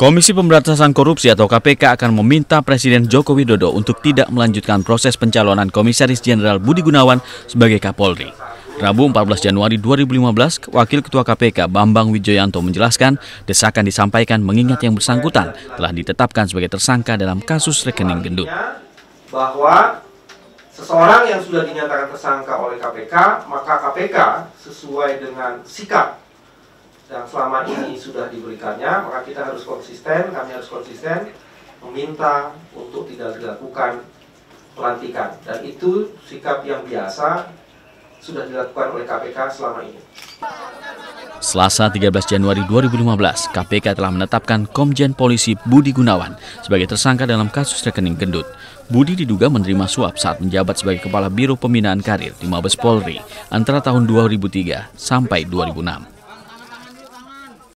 Komisi Pemberantasan Korupsi atau KPK akan meminta Presiden Joko Widodo untuk tidak melanjutkan proses pencalonan Komisaris Jenderal Budi Gunawan sebagai Kapolri. Rabu 14 Januari 2015, Wakil Ketua KPK Bambang Wijoyanto menjelaskan desakan disampaikan mengingat yang bersangkutan telah ditetapkan sebagai tersangka dalam kasus rekening gendut. Bahwa seseorang yang sudah dinyatakan tersangka oleh KPK, maka KPK sesuai dengan sikap yang selama ini sudah diberikannya, maka kita harus konsisten, kami harus konsisten meminta untuk tidak dilakukan pelantikan. Dan itu sikap yang biasa sudah dilakukan oleh KPK selama ini. Selasa 13 Januari 2015, KPK telah menetapkan Komjen Polisi Budi Gunawan sebagai tersangka dalam kasus rekening gendut. Budi diduga menerima suap saat menjabat sebagai Kepala Biro Pembinaan Karir di Mabes Polri antara tahun 2003 sampai 2006.